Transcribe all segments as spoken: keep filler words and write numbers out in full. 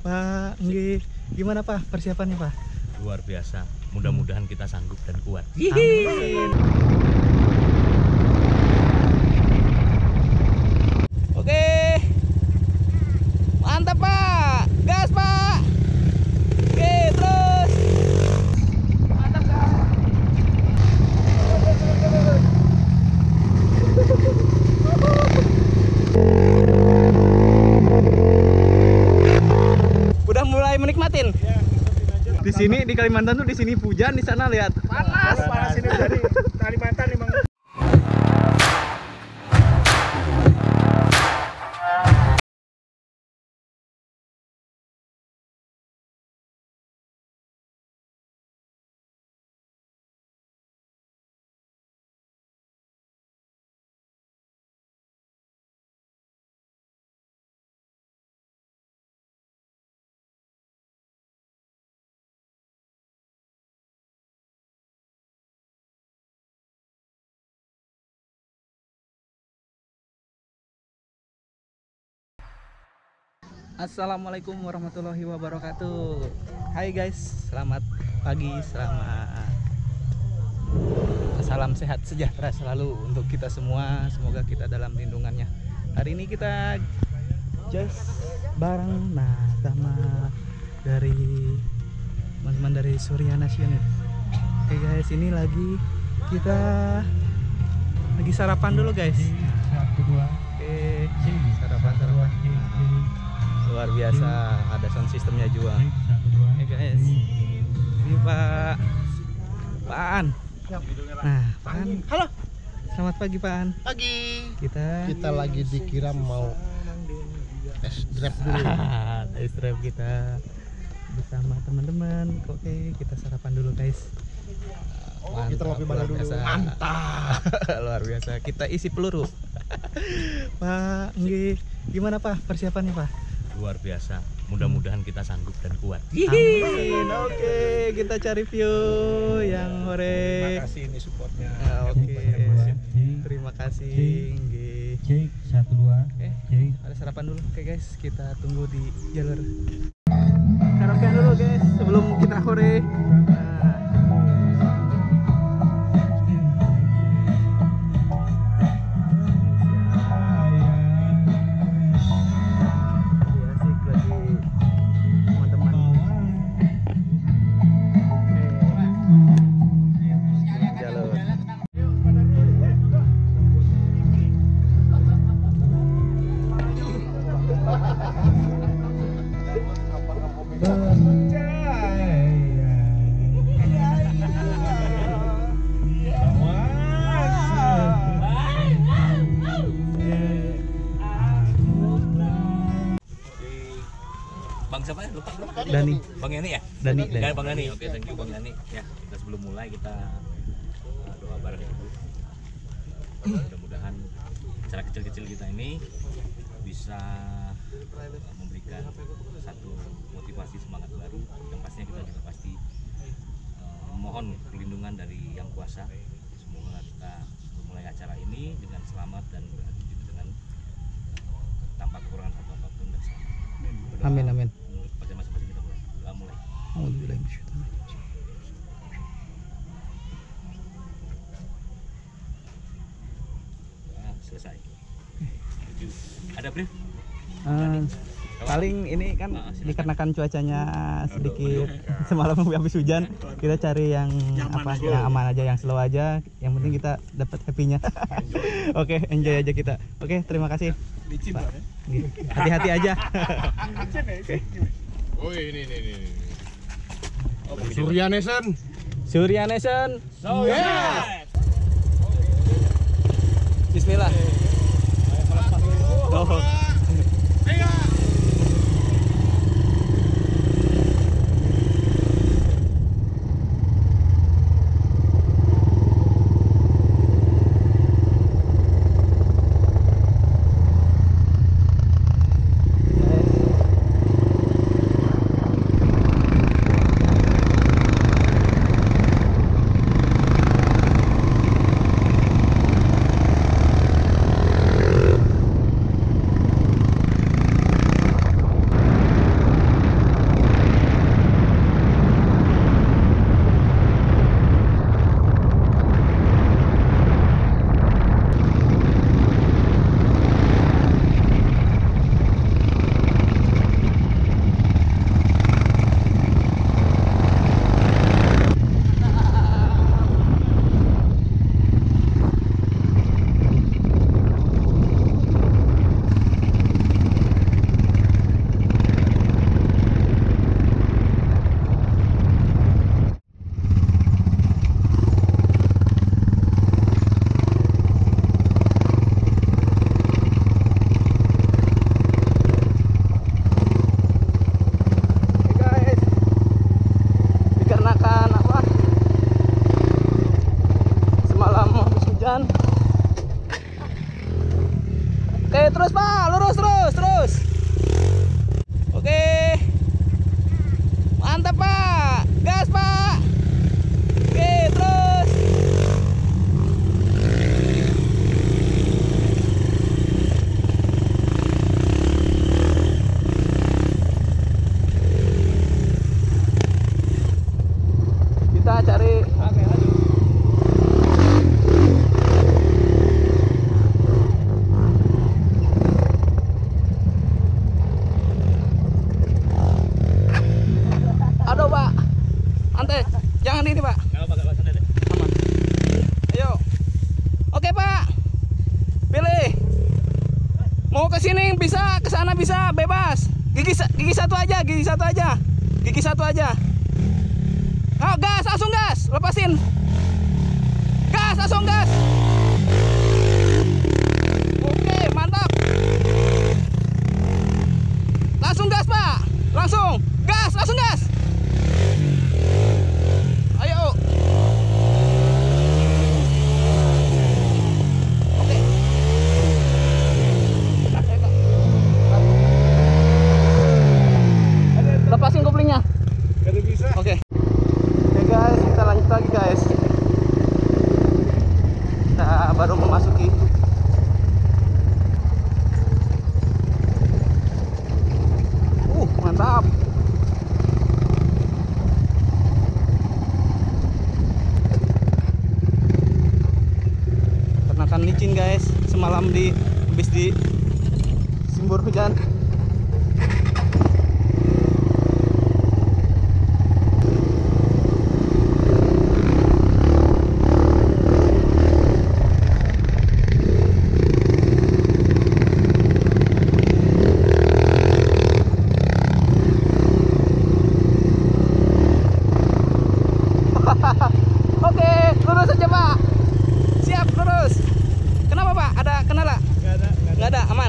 Pak, nggih. Gimana Pak persiapannya Pak? Luar biasa. Mudah-mudahan kita sanggup dan kuat. Amin. Oke. Mantap Pak. Gas Pak. Oke, terus. Mantap Kak. Udah mulai menikmatin. Di sini di Kalimantan tuh di sini hujan, di sana lihat panas. Panas ini dari Kalimantan emang. Assalamualaikum warahmatullahi wabarakatuh. Hai guys, selamat pagi, selamat salam sehat sejahtera selalu untuk kita semua. Semoga kita dalam lindungannya. Hari ini kita just bareng nah sama dari teman-teman dari Surya Nasional. Oke guys, ini lagi kita lagi sarapan dulu guys. Oke, sarapan sarapan. Luar biasa, ada sound systemnya juga. Ya guys, ini Pak Pak An. Nah, Pak An. Halo. Selamat pagi Pak An. Pagi. Kita Kita lagi dikira mau test drive dulu. test drive kita bersama teman-teman. Oke, kita sarapan dulu guys. Mantap, Kita ngopi bareng dulu. biasa. Mantap. Luar biasa. Kita isi peluru. Pak, nggih. Gimana Pak persiapannya Pak? Luar biasa. Mudah-mudahan kita sanggup dan kuat. Amin. Oke, kita cari view yang hore. Terima kasih ini supportnya. Ah, Oke, terima kasih. Nggih. Cek satu dua. Oke, Cek. ada sarapan dulu. Oke guys, kita tunggu di jalur. Karaoke dulu guys sebelum kita hore. Nah. Bang siapa ya? Lupa lupa. Dani. Bang Yani ya? Dani, Dani. Ya, Bang Yani. Oke, thank you Bang Yani. Ya, kita sebelum mulai kita uh, doa bareng dulu. Mudah-mudahan acara kecil-kecil kita ini bisa uh, memberikan satu motivasi semangat baru. Yang pastinya kita juga pasti uh, memohon perlindungan dari Yang Kuasa. Semoga kita memulai acara ini dengan selamat dan dengan uh, tanpa kekurangan apapun dan selamat. Berdoa Amin amin. pada masing-masing kita mulai. Doa mulai. Alhamdulillah minasyaitonir rajim. Doa selesai. Tujuh. Ada brief? Ah, paling ini kan dikarenakan cuacanya sedikit semalam habis hujan, kita cari yang apa yang aman aja, yang slow aja, yang penting kita dapat happy-nya. Oke, enjoy aja kita. Oke, terima kasih Pak. Hati-hati aja. Oke. Oh ini ini ini. Oh, Surya Nation. Surya Nation. Oh yeah. Bismillah. Oh. jangan ini Pak. Nggak apa-apa, nggak apa-apa, deh. Aman. Ayo. Oke Pak. Pilih. Mau ke sini bisa, ke sana bisa, bebas. Gigi gigi satu aja, gigi satu aja. Gigi satu aja. Oh, gas, langsung gas. Lepasin. Gas, langsung gas. Oke, mantap. Langsung gas, Pak. Langsung. Gas, langsung gas. Ayo. Oke. Lepasin koplingnya. Kada bisa. Oke. Oke guys, kita lanjut lagi guys. Kita baru memasuki Uh, mantap. Ternakan licin guys, semalam di habis di simbur hujan. Oke, lurus aja Pak. Siap, lurus. Kenapa Pak? Ada kendala? Nggak ada. Nggak ada, aman.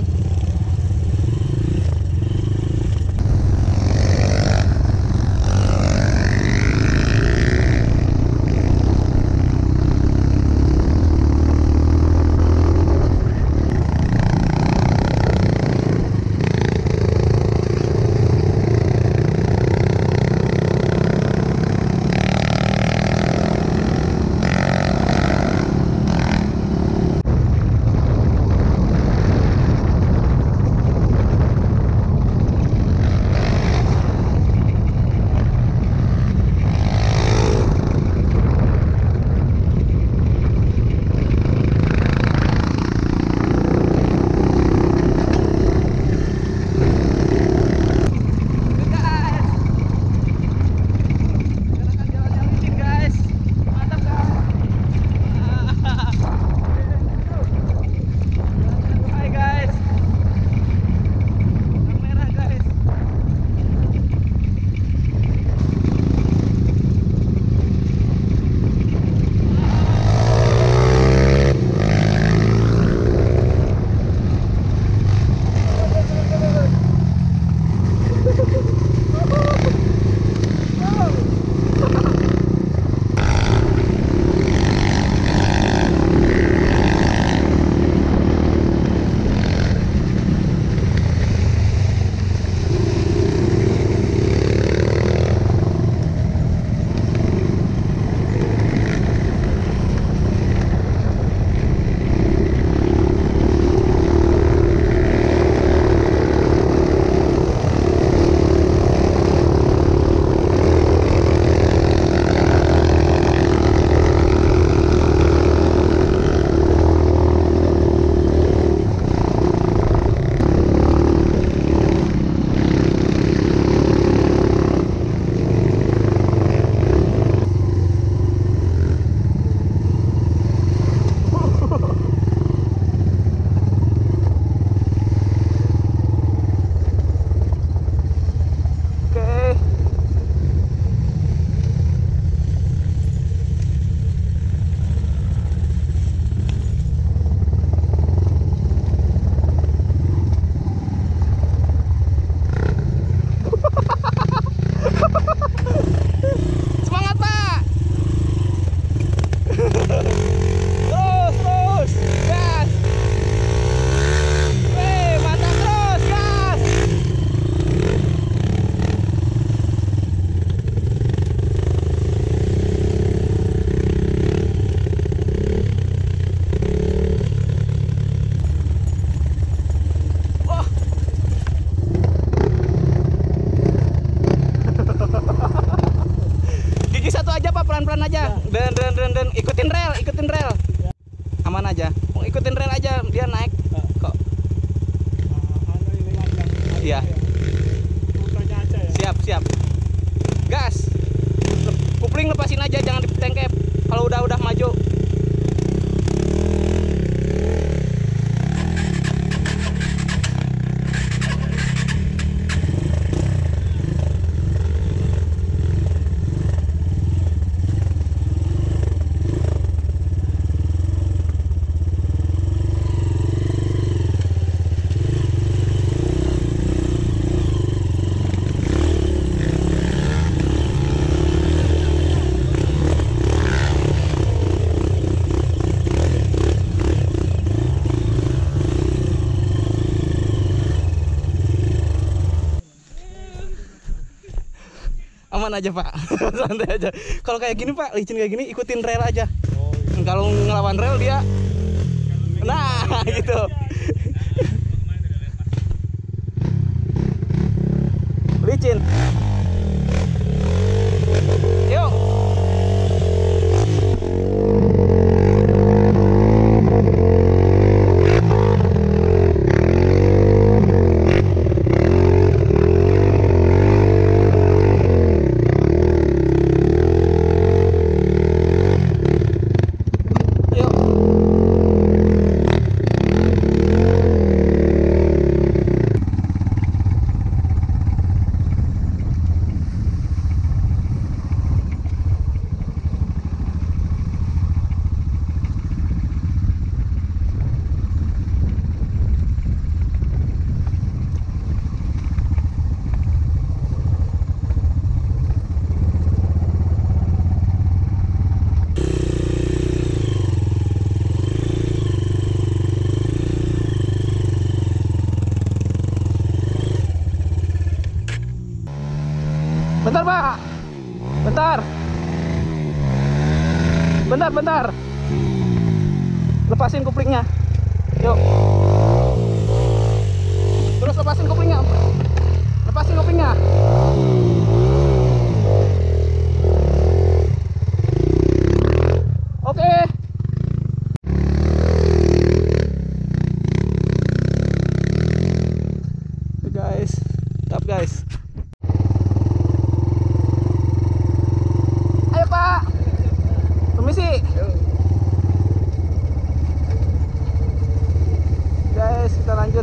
pelan-pelan aja. Dan dan dan dan ikutin rel, ikutin rel. Aman aja. Mau ikutin rel aja, dia naik kok. Iya. Siap, siap. Gas. Kuplung Kupling lepasin aja, jangan ditengkep. Kalau udah udah maju. Aman aja Pak, santai aja. Kalau kayak gini Pak, licin kayak gini, ikutin rel aja. Oh, iya. Kalau ngelawan rel dia, nah gitu. Licin. Yuk. Bentar Pak, bentar, bentar, bentar. Lepasin kuplingnya, yuk. Terus lepasin kuplingnya, lepasin kuplingnya. Oke. Oke guys, stop guys. Permisi. Guys, kita lanjut.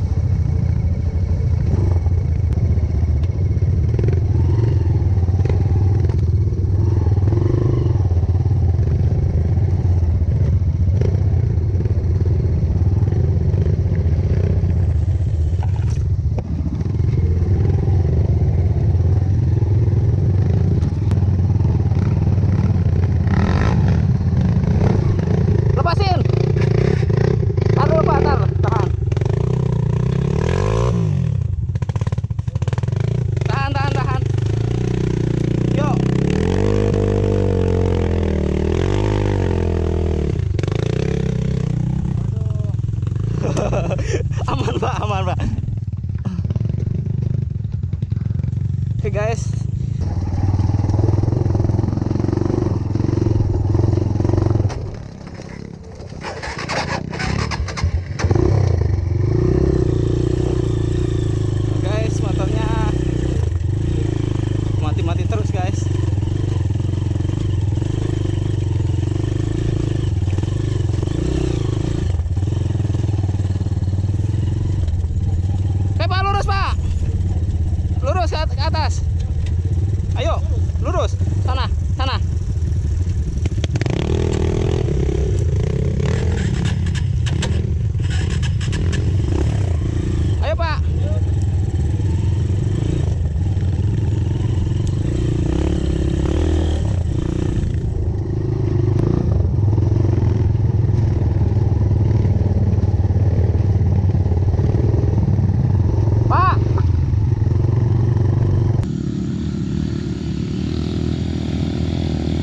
Aman Pak, aman Pak. Oke guys. Guys, motornya mati-mati terus guys. Lurus ke atas. Ayo, lurus. Sana, sana. Ayo, Pak. Pak.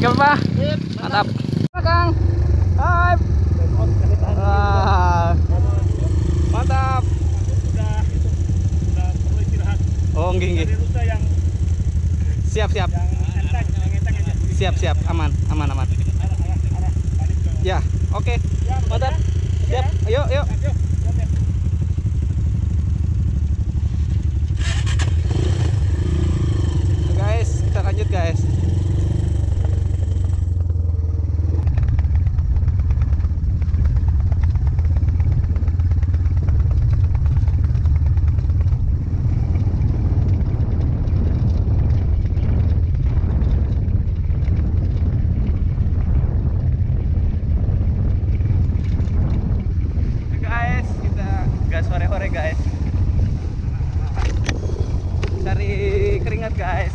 Oke Pak, mantap. Kang, hai. Wah, mantap. Udah itu, udah perlu istirahat. Oh, nggih nggih. Dari rute yang Siap siap. yang enteng, yang enteng aja. Siap siap, aman aman aman. Arah arah arah balik ke. Ya, oke. Mantap. Siap. Ayo ayo. Yuk, siap ya. Guys, kita lanjut guys. Guys, kita gas sore-sore guys. Cari keringat guys.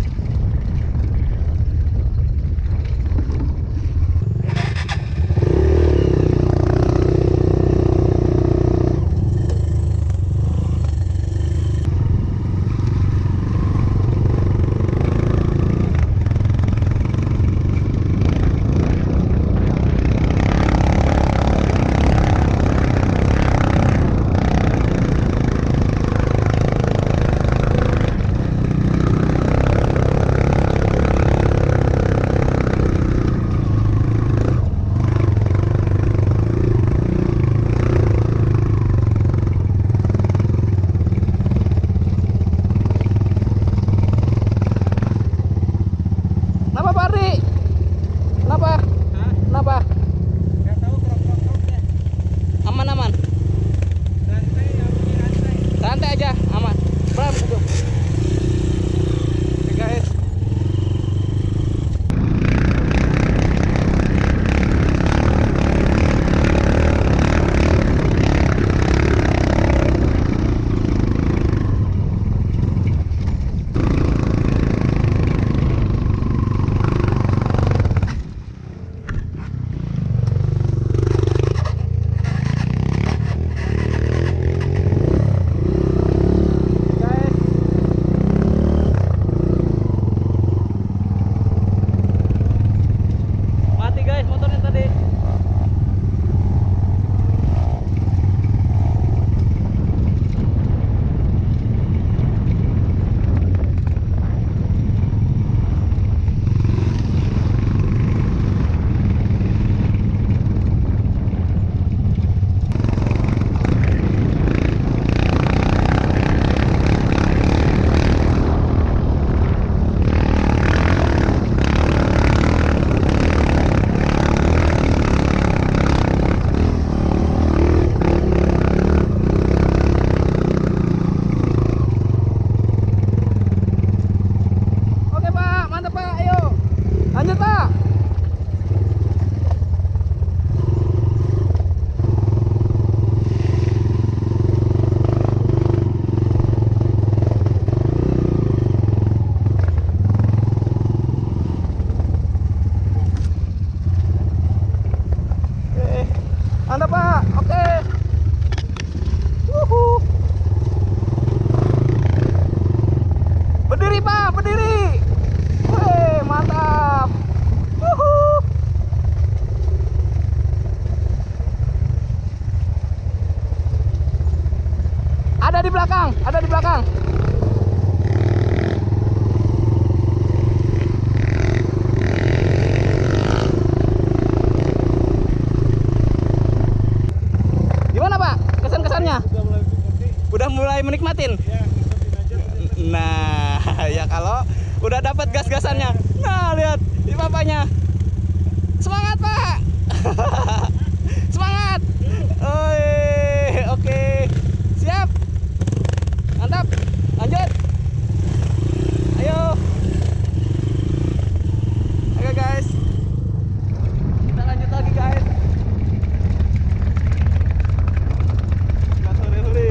Kenapa Pak Ardi? Kenapa? Kenapa? Enggak tahu kerok-keroknya. Aman aman. Rantai yang punya rantai. Santai aja, aman. Bram duduk. Oke guys. Mati guys motornya tadi. Oke Pak, mantap Pak, ayo lanjut Pak. Oke, mantap Pak, oke. Wuhu. Berdiri Pak, berdiri. Wih, mantap. Wuhu. Ada di belakang, ada di belakang. Gimana Pak? Kesan-kesannya? Udah mulai ngerti. Udah mulai menikmatin? Ya, ngikutin aja. Nah, ya kalau udah dapat gas-gasannya. Nah, lihat di bapaknya. Semangat, Pak. Semangat. Oi, oke. Siap. Mantap. Lanjut. Ayo. Oke, guys. Kita lanjut lagi, guys. Gas sore-sore.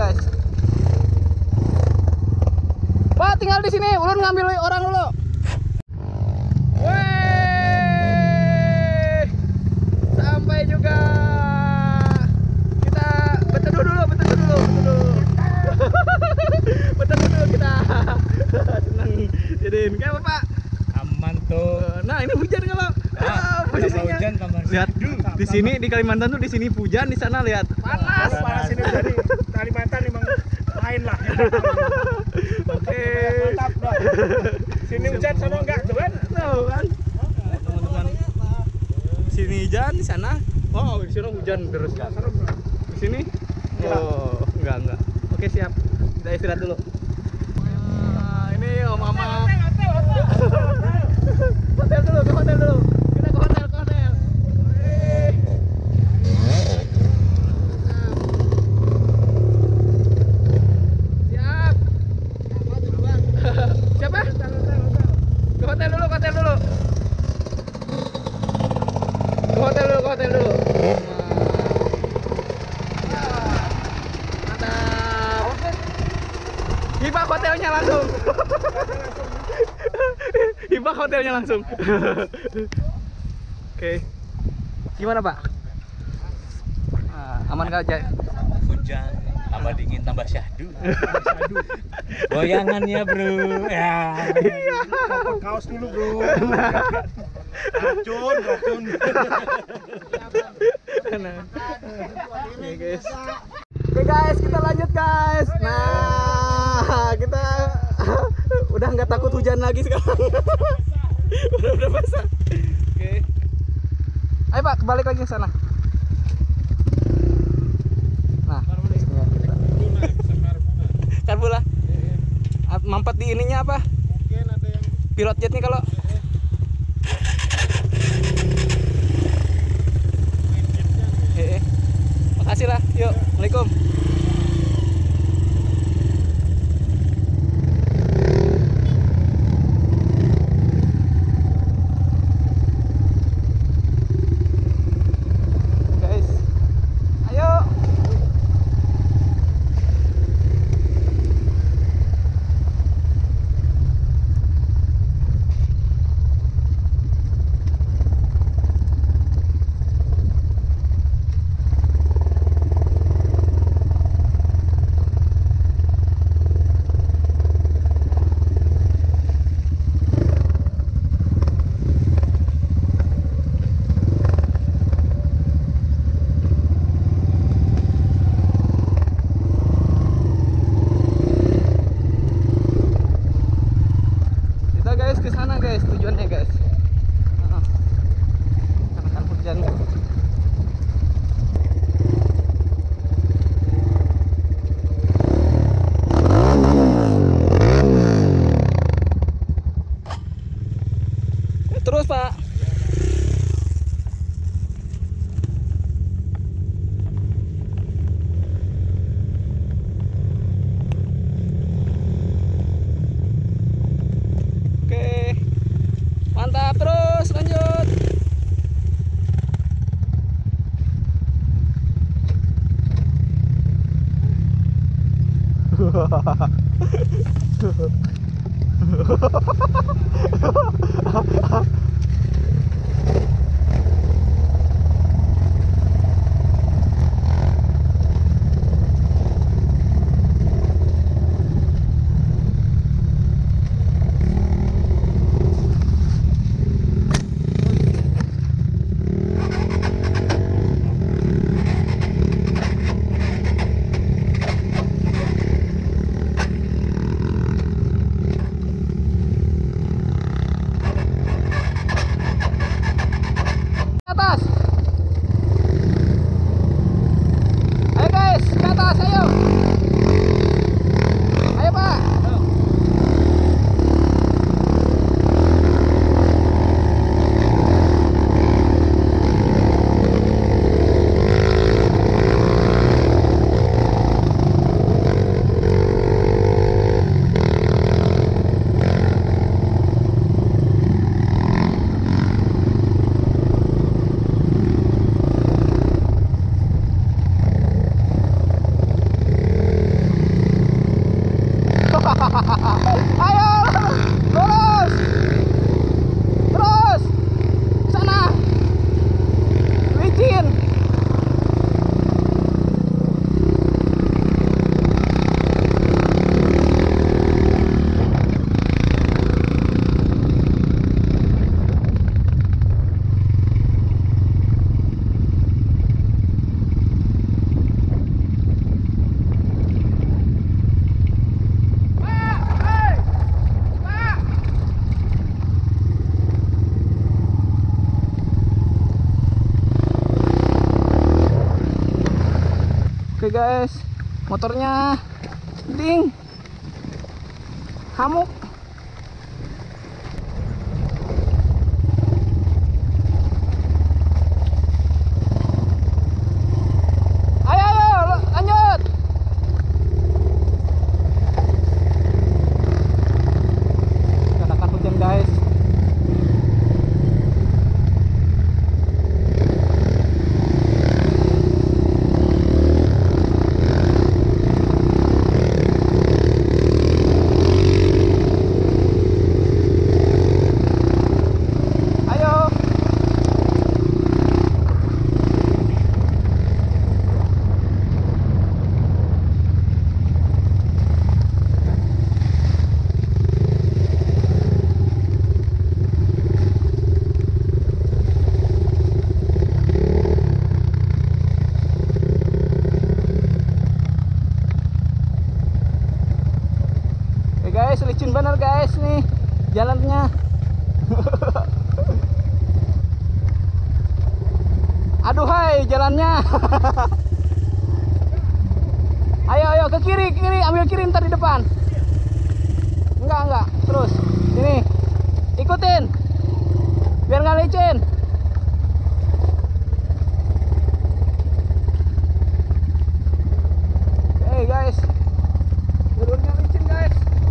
guys. Pak tinggal di sini, ulun ngambil orang dulu. Weh, sampai juga. Kita berteduh dulu, berteduh dulu, berteduh dulu. Berteduh dulu kita. Senang jadiin. Kayak apa Pak? Aman tuh. Nah ini hujan kalau ah, posisinya. Hujan kamar. Lihat di sini di Kalimantan tuh di sini hujan, di sana lihat panas. Panas ini jadi Kalimantan memang lain lah. Oke. Mantap dah. Sini hujan sama enggak tuh kan? Tahu kan? Teman-teman. Sini hujan, di sana. Oh, di sana hujan terus. Di sini? Oh, enggak enggak. Oke, siap. Kita istirahat dulu. Nah, ini Om Mama. Hotel dulu, ke hotel dulu. Kita ke hotel, ke hotel. Wih. Siap. Siapa? Ke hotel dulu, ke hotel dulu. Ke hotel dulu, ke hotel dulu. Mantap. Hibah hotelnya langsung. Hibah hotelnya langsung. Oke. Gimana Pak? Ah, aman gak aja? Hujan, tambah dingin, tambah syahdu. Goyangannya bro. Ya. Copot kaos dulu bro. Racun, racun. Nah. Oke guys. Oke guys, kita lanjut guys. Nah, kita udah nggak takut hujan lagi sekarang. udah udah basah. Oke. Ayo Pak, kembali lagi ke sana. Nah, kan pula. Mampet di ininya apa? Mungkin ada yang Pilot jet nih kalau. Eh, eh. Makasih lah. Yuk, Assalamualaikum. Guys, ayo. Ke sana guys, tujuannya guys. Nah, karena kan hujan. Terus Pak. Mantap, terus lanjut. guys, motornya ding hamuk. Ayo ayo lanjut. Katakan hujan guys. Guys, licin bener guys nih jalannya. Aduh hai jalannya. Ayo ayo ke kiri kiri, ambil kiri ntar di depan. Enggak enggak, terus ini ikutin biar nggak licin. Oke guys, jalurnya licin guys.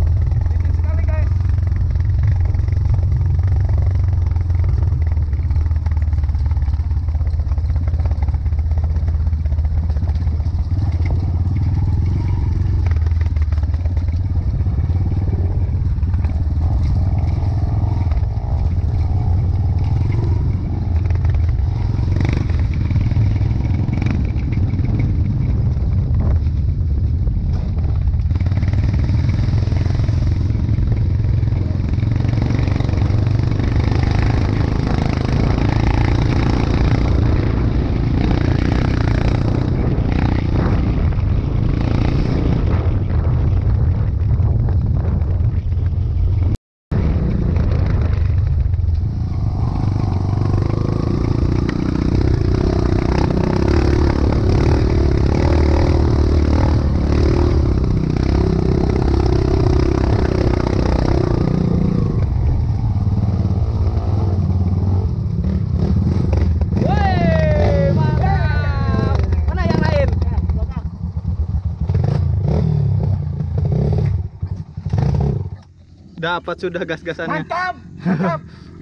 Dapat sudah gas-gasannya. Mantap, mantap.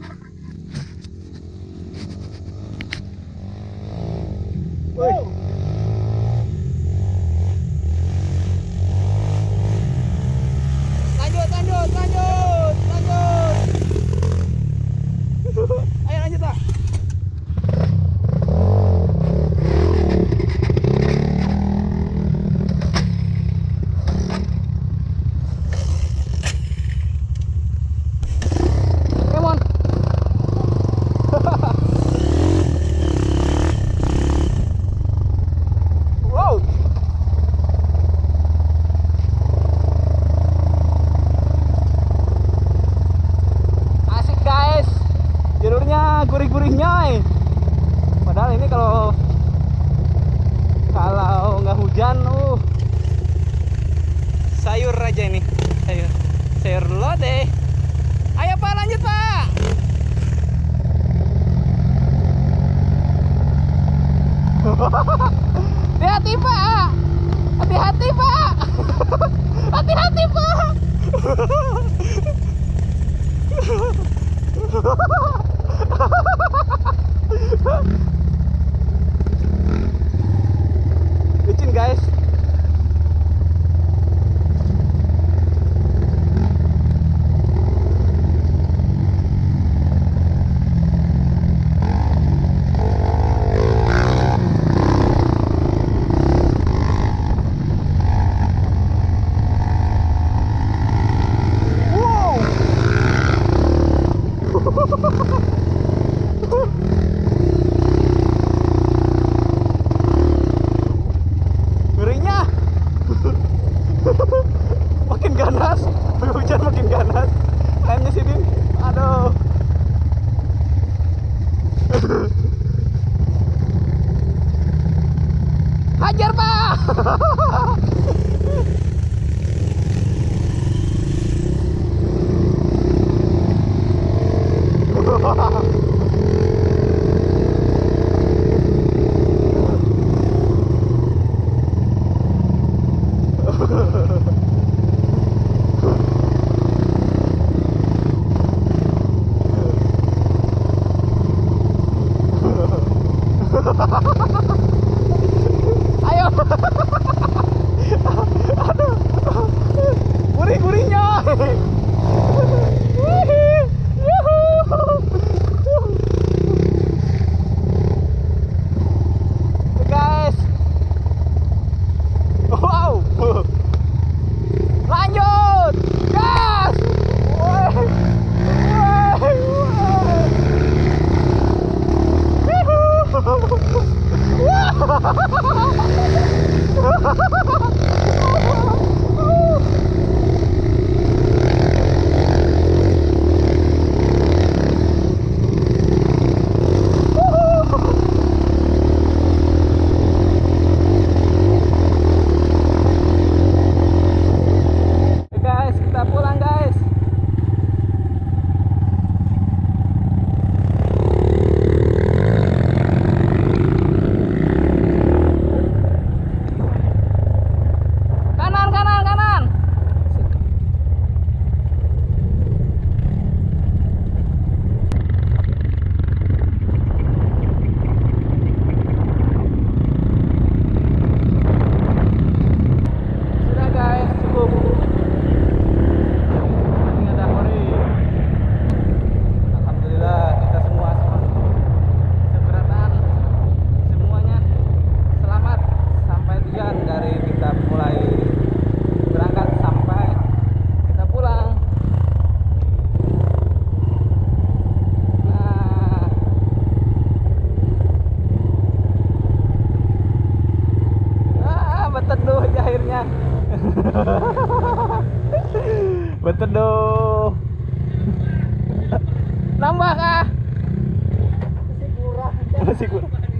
Woi. Lanjut, lanjut, lanjut, lanjut. Ayo lanjut Pak. Gurih-gurihnya, padahal ini kalau kalau nggak hujan, uh sayur aja ini, sayur sayur lodeh. Ayo Pak, lanjut Pak. Hati-hati Pak, hati-hati Pak, hati-hati Pak. Licin guys. Hajar Pak. Ayo. Aduh. Gurih-gurihnya. Guys. Wow. Lanjut. Gas. Woi. Woi. Guys, kita pulang guys. Kanan, kanan, kanan. Sudah guys, cukup. Ini ada hori. Alhamdulillah kita semua seberatan, semuanya selamat sampai tujuan dari kita mulai berangkat sampai kita pulang. Nah, ah, beteduh akhirnya. Beteduh. Nambah kah? Masih kurang. Masih kurang.